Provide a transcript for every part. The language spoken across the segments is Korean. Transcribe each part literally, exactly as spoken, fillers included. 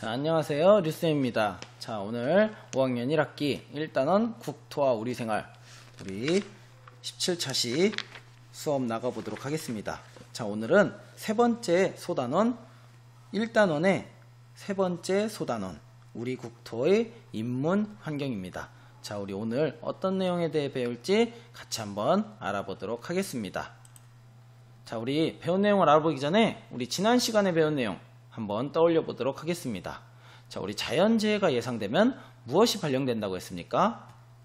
자, 안녕하세요. 류쌤입니다. 자, 오늘 오 학년 일 학기 일 단원 국토와 우리생활 우리 십칠 차시 수업 나가보도록 하겠습니다. 자, 오늘은 세 번째 소단원 일 단원의 세 번째 소단원 우리 국토의 인문 환경입니다. 자, 우리 오늘 어떤 내용에 대해 배울지 같이 한번 알아보도록 하겠습니다. 자, 우리 배운 내용을 알아보기 전에 우리 지난 시간에 배운 내용 한번 떠올려 보도록 하겠습니다. 자, 우리 자연재해가 예상되면 무엇이 발령된다고 했습니까?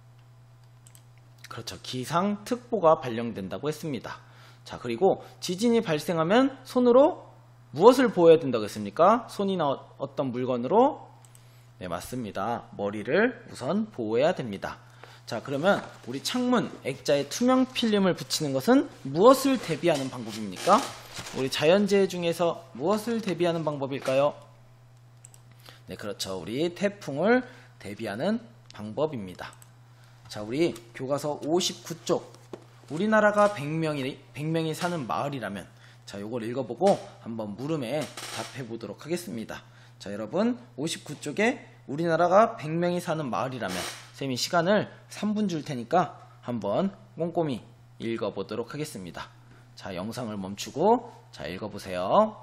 그렇죠. 기상특보가 발령된다고 했습니다. 자, 그리고 지진이 발생하면 손으로 무엇을 보호해야 된다고 했습니까? 손이나 어떤 물건으로? 네, 맞습니다. 머리를 우선 보호해야 됩니다. 자, 그러면 우리 창문, 액자에 투명 필름을 붙이는 것은 무엇을 대비하는 방법입니까? 우리 자연재해 중에서 무엇을 대비하는 방법일까요? 네, 그렇죠. 우리 태풍을 대비하는 방법입니다. 자, 우리 교과서 오십구 쪽 우리나라가 백 명이, 백 명이 사는 마을이라면, 자, 요걸 읽어보고 한번 물음에 답해 보도록 하겠습니다. 자, 여러분 오십구 쪽에 우리나라가 백 명이 사는 마을이라면 쌤이 시간을 삼 분 줄 테니까 한번 꼼꼼히 읽어보도록 하겠습니다. 자, 영상을 멈추고 자, 읽어보세요.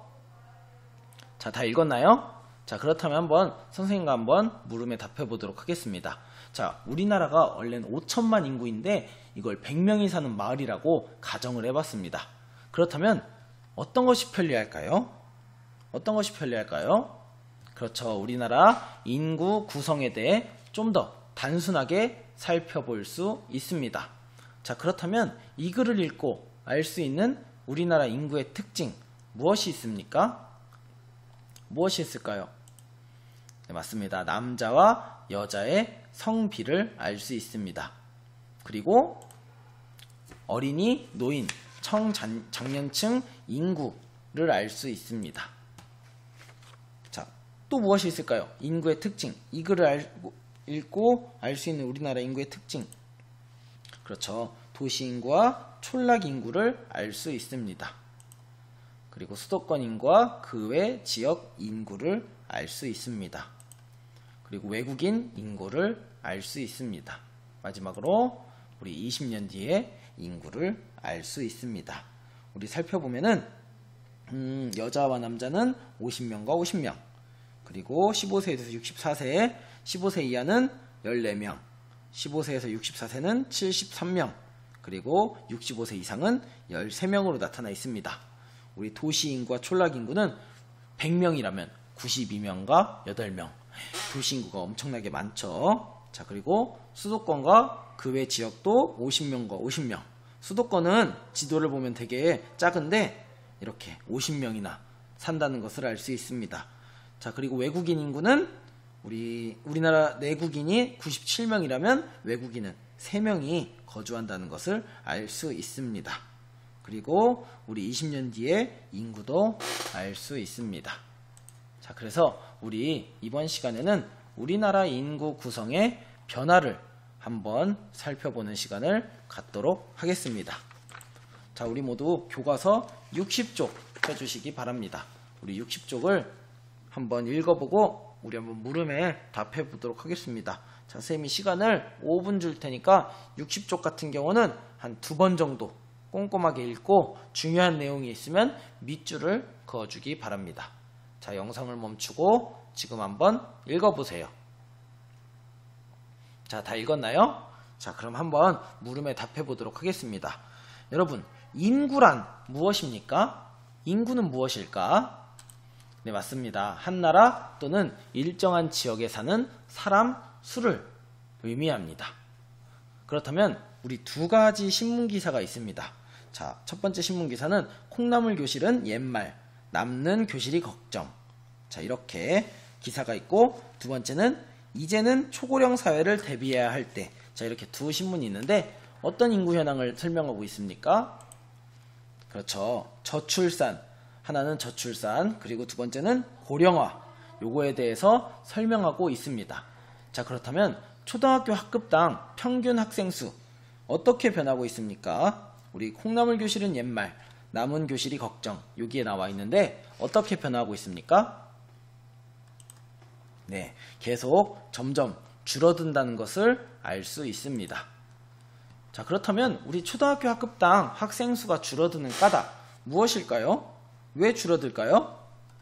자, 다 읽었나요? 자, 그렇다면 한번 선생님과 한번 물음에 답해 보도록 하겠습니다. 자, 우리나라가 원래는 오천만 인구인데 이걸 백 명이 사는 마을이라고 가정을 해봤습니다. 그렇다면 어떤 것이 편리할까요? 어떤 것이 편리할까요? 그렇죠. 우리나라 인구 구성에 대해 좀 더 단순하게 살펴볼 수 있습니다. 자, 그렇다면 이 글을 읽고 알 수 있는 우리나라 인구의 특징 무엇이 있습니까? 무엇이 있을까요? 네, 맞습니다. 남자와 여자의 성비를 알 수 있습니다. 그리고 어린이, 노인, 청장년층 인구를 알 수 있습니다. 자, 또 무엇이 있을까요? 인구의 특징. 이 글을 알고, 읽고 알 수 있는 우리나라 인구의 특징. 그렇죠. 도시 인구와 촌락 인구를 알 수 있습니다. 그리고 수도권 인구와 그 외 지역 인구를 알 수 있습니다. 그리고 외국인 인구를 알 수 있습니다. 마지막으로 우리 이십 년 뒤에 인구를 알 수 있습니다. 우리 살펴보면은 음, 여자와 남자는 오십 명과 오십 명, 그리고 십오 세에서 육십사 세, 십오 세 이하는 열네 명, 십오 세에서 육십사 세는 칠십삼 명, 그리고 육십오 세 이상은 열세 명으로 나타나 있습니다. 우리 도시 인구와 촌락 인구는 백 명이라면 구십이 명과 여덟 명. 도시 인구가 엄청나게 많죠. 자, 그리고 수도권과 그 외 지역도 오십 명과 오십 명. 수도권은 지도를 보면 되게 작은데 이렇게 오십 명이나 산다는 것을 알 수 있습니다. 자, 그리고 외국인 인구는 우리 우리나라 내국인이 구십칠 명이라면 외국인은 세 명이 거주한다는 것을 알 수 있습니다. 그리고 우리 이십 년 뒤에 인구도 알 수 있습니다. 자, 그래서 우리 이번 시간에는 우리나라 인구 구성의 변화를 한번 살펴보는 시간을 갖도록 하겠습니다. 자, 우리 모두 교과서 육십 쪽 펴주시기 바랍니다. 우리 육십 쪽을 한번 읽어보고 우리 한번 물음에 답해 보도록 하겠습니다. 자, 쌤이 시간을 오 분 줄 테니까 육십 쪽 같은 경우는 한 두 번 정도 꼼꼼하게 읽고 중요한 내용이 있으면 밑줄을 그어주기 바랍니다. 자, 영상을 멈추고 지금 한번 읽어보세요. 자, 다 읽었나요? 자, 그럼 한번 물음에 답해 보도록 하겠습니다. 여러분, 인구란 무엇입니까? 인구는 무엇일까? 네, 맞습니다. 한 나라 또는 일정한 지역에 사는 사람 수를 의미합니다. 그렇다면 우리 두 가지 신문기사가 있습니다. 자, 첫 번째 신문기사는 콩나물 교실은 옛말, 남는 교실이 걱정. 자, 이렇게 기사가 있고, 두 번째는 이제는 초고령 사회를 대비해야 할 때. 자, 이렇게 두 신문이 있는데 어떤 인구 현황을 설명하고 있습니까? 그렇죠. 저출산. 하나는 저출산, 그리고 두 번째는 고령화. 요거에 대해서 설명하고 있습니다. 자, 그렇다면 초등학교 학급당 평균 학생 수 어떻게 변하고 있습니까? 우리 콩나물 교실은 옛말, 남은 교실이 걱정. 여기에 나와 있는데 어떻게 변화하고 있습니까? 네, 계속 점점 줄어든다는 것을 알 수 있습니다. 자, 그렇다면 우리 초등학교 학급당 학생 수가 줄어드는 까닭 무엇일까요? 왜 줄어들까요?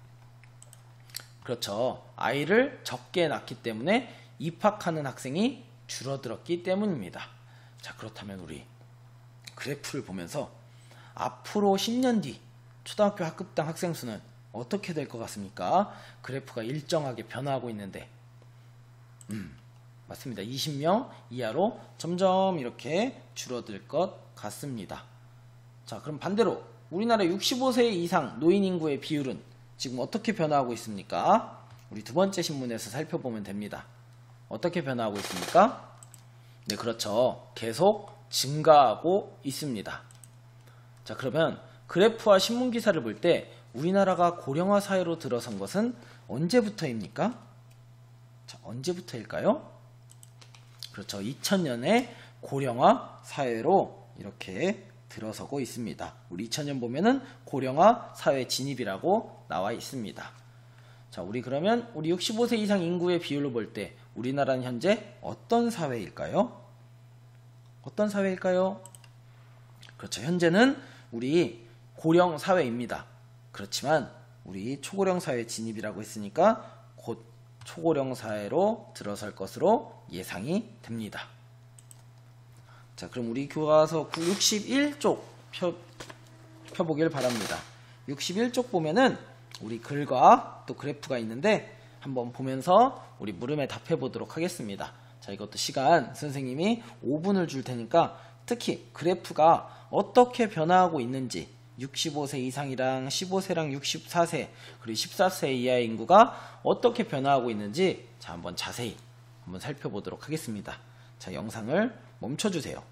그렇죠. 아이를 적게 낳기 때문에 입학하는 학생이 줄어들었기 때문입니다. 자, 그렇다면 우리 그래프를 보면서 앞으로 십 년 뒤 초등학교 학급당 학생 수는 어떻게 될 것 같습니까? 그래프가 일정하게 변화하고 있는데 음, 맞습니다. 이십 명 이하로 점점 이렇게 줄어들 것 같습니다. 자, 그럼 반대로 우리나라 육십오 세 이상 노인 인구의 비율은 지금 어떻게 변화하고 있습니까? 우리 두 번째 신문에서 살펴보면 됩니다. 어떻게 변화하고 있습니까? 네, 그렇죠. 계속 증가하고 있습니다. 자, 그러면 그래프와 신문 기사를 볼 때 우리나라가 고령화 사회로 들어선 것은 언제부터입니까? 자, 언제부터일까요? 그렇죠. 이천 년에 고령화 사회로 이렇게 들어서고 있습니다. 우리 이천 년 보면은 고령화 사회 진입이라고 나와 있습니다. 자, 우리 그러면 우리 육십오 세 이상 인구의 비율로 볼 때 우리나라는 현재 어떤 사회일까요? 어떤 사회일까요? 그렇죠. 현재는 우리 고령 사회입니다. 그렇지만 우리 초고령 사회 진입이라고 했으니까 곧 초고령 사회로 들어설 것으로 예상이 됩니다. 자, 그럼 우리 교과서 육십일 쪽 펴, 펴보길 바랍니다. 육십일 쪽 보면은 우리 글과 또 그래프가 있는데 한번 보면서 우리 물음에 답해 보도록 하겠습니다. 자, 이것도 시간 선생님이 오 분을 줄 테니까 특히 그래프가 어떻게 변화하고 있는지 육십오 세 이상이랑 십오 세랑 육십사 세 그리고 십사 세 이하의 인구가 어떻게 변화하고 있는지 자, 한번 자세히 한번 살펴보도록 하겠습니다. 자, 영상을 멈춰주세요.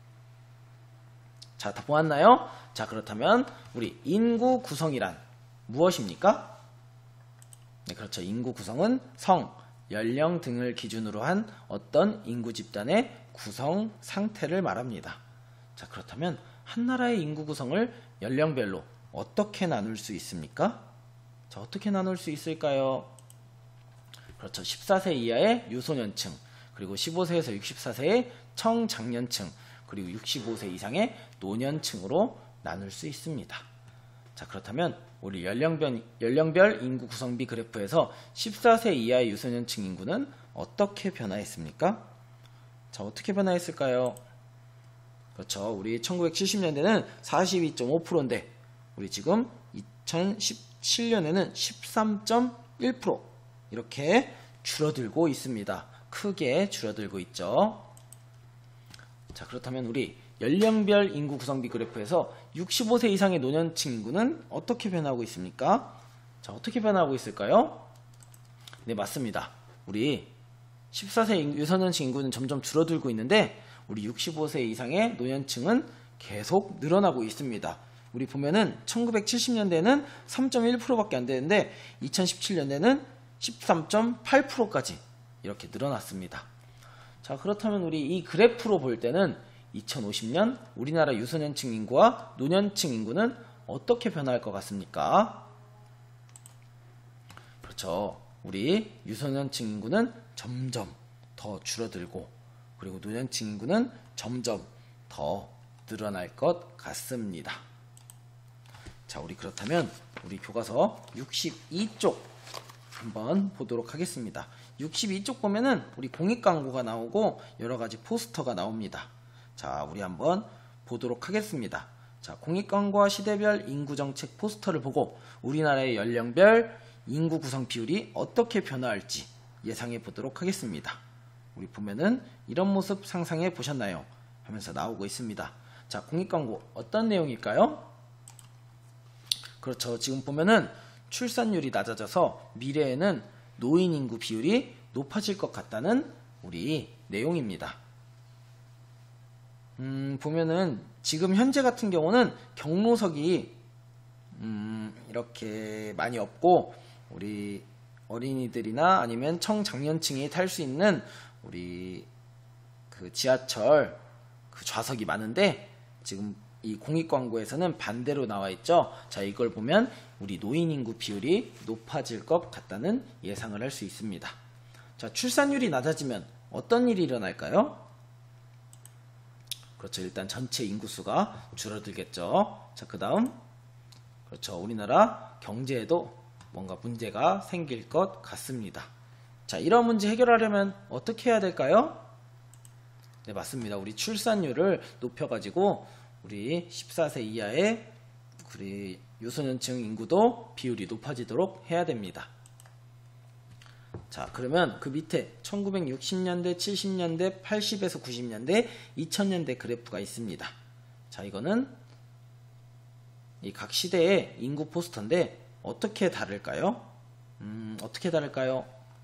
자, 다 보았나요? 자, 그렇다면 우리 인구 구성이란 무엇입니까? 네, 그렇죠. 인구 구성은 성, 연령 등을 기준으로 한 어떤 인구 집단의 구성 상태를 말합니다. 자, 그렇다면 한 나라의 인구 구성을 연령별로 어떻게 나눌 수 있습니까? 자, 어떻게 나눌 수 있을까요? 그렇죠. 십사 세 이하의 유소년층, 그리고 십오 세에서 육십사 세의 청장년층, 그리고 육십오 세 이상의 노년층으로 나눌 수 있습니다. 자, 그렇다면 우리 연령별, 연령별 인구 구성비 그래프에서 십사 세 이하의 유소년층 인구는 어떻게 변화했습니까? 자, 어떻게 변화했을까요? 그렇죠. 우리 천구백칠십 년대는 사십이 점 오 퍼센트인데 우리 지금 이천십칠 년에는 십삼 점 일 퍼센트 이렇게 줄어들고 있습니다. 크게 줄어들고 있죠. 자, 그렇다면 우리 연령별 인구 구성비 그래프에서 육십오 세 이상의 노년층 인구는 어떻게 변화하고 있습니까? 자, 어떻게 변화하고 있을까요? 네, 맞습니다. 우리 십사 세 유소년층 인구는 점점 줄어들고 있는데 우리 육십오 세 이상의 노년층은 계속 늘어나고 있습니다. 우리 보면은 천구백칠십 년대는 삼 점 일 퍼센트밖에 안 되는데 이천십칠 년에는 십삼 점 팔 퍼센트까지 이렇게 늘어났습니다. 자, 그렇다면 우리 이 그래프로 볼 때는 이천오십 년 우리나라 유소년층 인구와 노년층 인구는 어떻게 변화할 것 같습니까? 그렇죠. 우리 유소년층 인구는 점점 더 줄어들고 그리고 노년층 인구는 점점 더 늘어날 것 같습니다. 자, 우리 그렇다면 우리 교과서 육십이 쪽 한번 보도록 하겠습니다. 육십이 쪽 보면은 우리 공익 광고가 나오고 여러 가지 포스터가 나옵니다. 자, 우리 한번 보도록 하겠습니다. 자, 공익 광고와 시대별 인구 정책 포스터를 보고 우리나라의 연령별 인구 구성 비율이 어떻게 변화할지 예상해 보도록 하겠습니다. 우리 보면은 이런 모습 상상해 보셨나요? 하면서 나오고 있습니다. 자, 공익 광고 어떤 내용일까요? 그렇죠. 지금 보면은 출산율이 낮아져서 미래에는 노인 인구 비율이 높아질 것 같다는 우리 내용입니다. 음, 보면은 지금 현재 같은 경우는 경로석이 음, 이렇게 많이 없고 우리 어린이들이나 아니면 청장년층이 탈 수 있는 우리 그 지하철 그 좌석이 많은데 지금 이 공익광고에서는 반대로 나와 있죠. 자, 이걸 보면 우리 노인 인구 비율이 높아질 것 같다는 예상을 할 수 있습니다. 자, 출산율이 낮아지면 어떤 일이 일어날까요? 그렇죠. 일단 전체 인구수가 줄어들겠죠. 자, 그 다음 그렇죠. 우리나라 경제에도 뭔가 문제가 생길 것 같습니다. 자, 이런 문제 해결하려면 어떻게 해야 될까요? 네, 맞습니다. 우리 출산율을 높여가지고 우리 십사 세 이하의 우리 유소년층 인구도 비율이 높아지도록 해야 됩니다. 자, 그러면 그 밑에 천구백육십 년대, 칠십 년대, 팔십에서 구십 년대, 이천 년대 그래프가 있습니다. 자, 이거는 이 각 시대의 인구 포스터인데 어떻게 다를까요? 음, 어떻게 다를까요?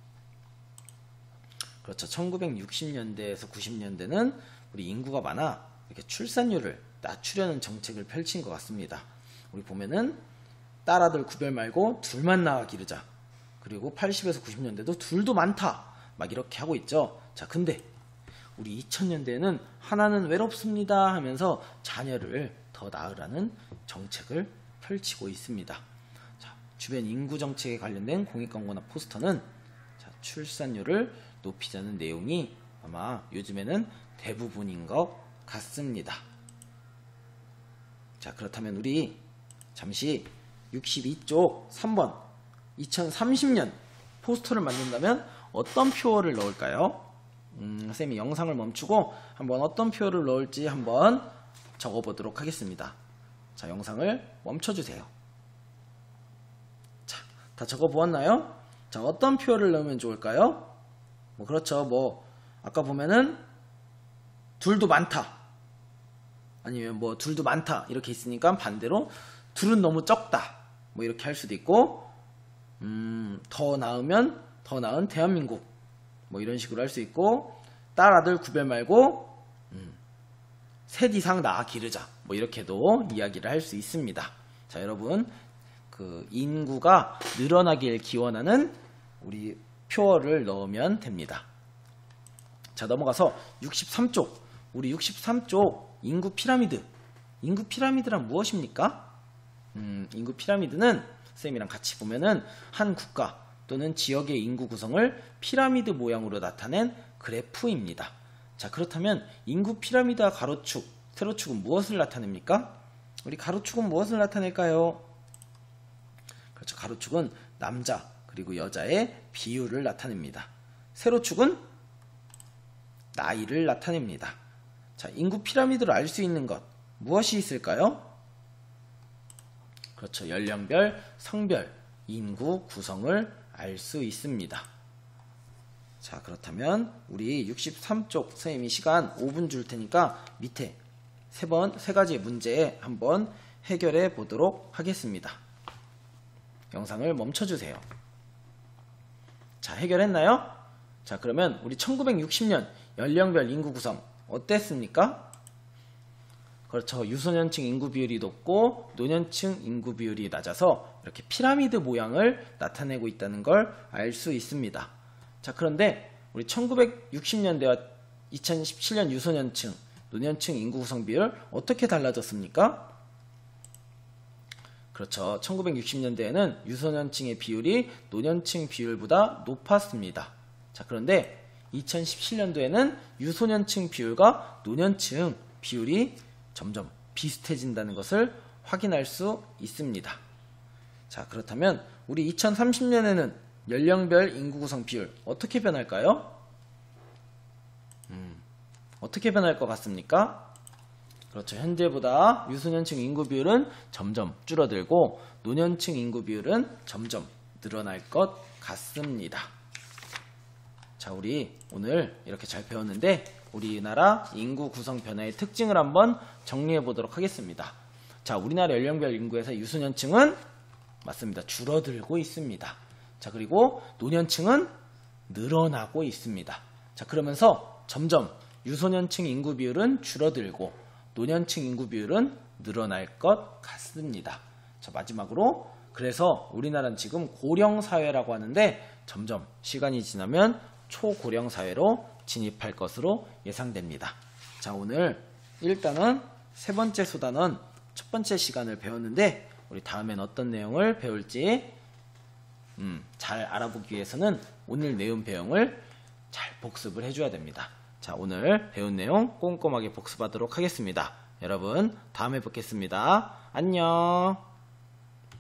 그렇죠. 천구백육십 년대에서 구십 년대는 우리 인구가 많아 이렇게 출산율을 낮추려는 정책을 펼친 것 같습니다. 우리 보면은 딸아들 구별 말고 둘만 낳아 기르자. 그리고 팔십에서 구십 년대도 둘도 많다. 막 이렇게 하고 있죠. 자, 근데 우리 이천 년대에는 하나는 외롭습니다 하면서 자녀를 더 낳으라는 정책을 펼치고 있습니다. 자, 주변 인구 정책에 관련된 공익광고나 포스터는 자, 출산율을 높이자는 내용이 아마 요즘에는 대부분인 것 같습니다. 자, 그렇다면 우리 잠시 육십이 쪽 삼 번 이천삼십 년 포스터를 만든다면 어떤 표어를 넣을까요? 음, 쌤이 영상을 멈추고 한번 어떤 표어를 넣을지 한번 적어보도록 하겠습니다. 자, 영상을 멈춰주세요. 자, 다 적어보았나요? 자, 어떤 표어를 넣으면 좋을까요? 뭐 그렇죠. 뭐 아까 보면은 둘도 많다. 아니면 뭐 둘도 많다 이렇게 있으니까 반대로 둘은 너무 적다. 뭐 이렇게 할 수도 있고 음, 더 나으면 더 나은 대한민국 뭐 이런 식으로 할 수 있고 딸 아들 구별 말고 음, 셋 이상 낳아 기르자 뭐 이렇게도 이야기를 할 수 있습니다. 자, 여러분 그 인구가 늘어나길 기원하는 우리 표어를 넣으면 됩니다. 자, 넘어가서 육십삼 쪽 우리 육십삼 쪽 인구 피라미드 인구 피라미드란 무엇입니까? 음, 인구 피라미드는 쌤이랑 같이 보면은 한 국가 또는 지역의 인구 구성을 피라미드 모양으로 나타낸 그래프입니다. 자, 그렇다면 인구 피라미드와 가로축, 세로축은 무엇을 나타냅니까? 우리 가로축은 무엇을 나타낼까요? 그렇죠. 가로축은 남자 그리고 여자의 비율을 나타냅니다. 세로축은 나이를 나타냅니다. 자, 인구 피라미드로 알 수 있는 것 무엇이 있을까요? 그렇죠. 연령별, 성별, 인구 구성을 알 수 있습니다. 자, 그렇다면 우리 육십삼 쪽 선생님이 시간 오 분 줄 테니까 밑에 세 번, 세 가지 문제 한번 해결해 보도록 하겠습니다. 영상을 멈춰주세요. 자, 해결했나요? 자, 그러면 우리 천구백육십 년 연령별 인구 구성 어땠습니까? 그렇죠. 유소년층 인구 비율이 높고 노년층 인구 비율이 낮아서 이렇게 피라미드 모양을 나타내고 있다는 걸 알 수 있습니다. 자, 그런데 우리 천구백육십 년대와 이천십칠 년 유소년층, 노년층 인구 구성 비율 어떻게 달라졌습니까? 그렇죠. 천구백육십 년대에는 유소년층의 비율이 노년층 비율보다 높았습니다. 자, 그런데 이천십칠 년도에는 유소년층 비율과 노년층 비율이 점점 비슷해진다는 것을 확인할 수 있습니다. 자, 그렇다면 우리 이천삼십 년에는 연령별 인구 구성 비율 어떻게 변할까요? 음, 어떻게 변할 것 같습니까? 그렇죠. 현재보다 유소년층 인구 비율은 점점 줄어들고 노년층 인구 비율은 점점 늘어날 것 같습니다. 자, 우리 오늘 이렇게 잘 배웠는데 우리나라 인구 구성 변화의 특징을 한번 정리해 보도록 하겠습니다. 자, 우리나라 연령별 인구에서 유소년층은 맞습니다. 줄어들고 있습니다. 자, 그리고 노년층은 늘어나고 있습니다. 자, 그러면서 점점 유소년층 인구 비율은 줄어들고 노년층 인구 비율은 늘어날 것 같습니다. 자, 마지막으로 그래서 우리나라는 지금 고령 사회라고 하는데 점점 시간이 지나면 초고령 사회로 진입할 것으로 예상됩니다. 자, 오늘 일단은 세 번째 소단원 첫 번째 시간을 배웠는데 우리 다음엔 어떤 내용을 배울지 음, 잘 알아보기 위해서는 오늘 내용 배용을 잘 복습을 해줘야 됩니다. 자, 오늘 배운 내용 꼼꼼하게 복습하도록 하겠습니다. 여러분, 다음에 뵙겠습니다. 안녕.